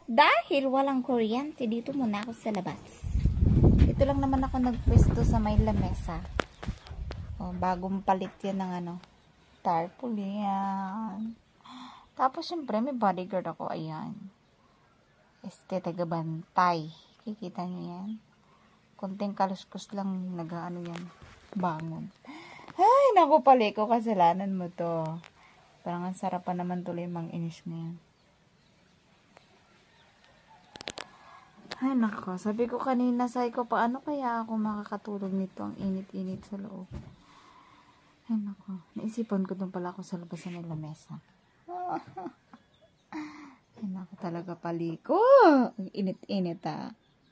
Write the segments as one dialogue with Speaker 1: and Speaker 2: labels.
Speaker 1: Dahil walang kuryente, dito muna ako sa labas. Dito lang naman ako nagpwesto sa may lamesa. O, bagong palit yan ng ano, tarpaulin yan. Tapos, syempre, may bodyguard ako. Ayan. Tagabantay. Kikita nyo yan. Konting kaluskus lang nag-ano yan. Bangon. Ay, naku pala ko. Kasalanan mo to. Parang ang sarap pa naman tuloy mang inis ngayon. Ay, nako. Sabi ko kanina, say ko, paano kaya ako makakatulog nito? Ang init-init sa loob. Ay, nako. Naisipan ko doon pala ako sa labas ng lamesa. Ay, nako talaga paliko. Ang init-init, ah.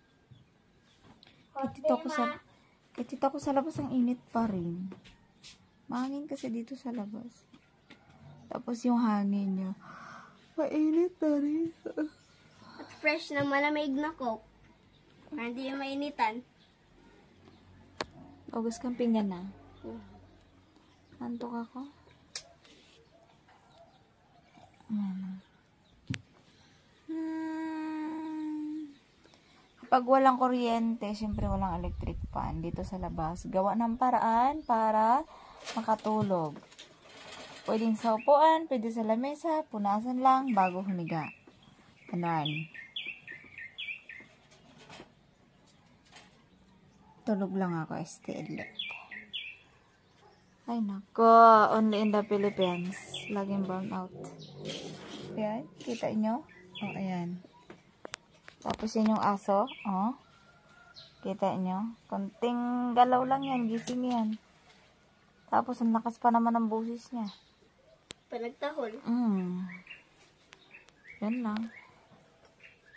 Speaker 1: Kahit ako sa labas, ang init pa rin. Mahangin kasi dito sa labas. Tapos yung hangin niya, mainit na rin.
Speaker 2: At fresh na malamig na coke. Para hindi yung mainitan.
Speaker 1: August kang pinggan na. Antok ako. Kapag walang kuryente, syempre walang electric fan dito sa labas. Gawa ng paraan para makatulog. Pwedeng sa upuan, pwede sa lamesa, punasan lang bago humiga. Ganon. Tulog lang ako, steadily. Ay nako, only in the Philippines. Laging burn out. Ayan, kita nyo? Oh, ayan. Tapos yan yung aso, oh. Kita nyo? Konting galaw lang yan, gising yan. Tapos ang lakas pa naman ng boses niya.
Speaker 2: Panagtahol.
Speaker 1: Yan lang.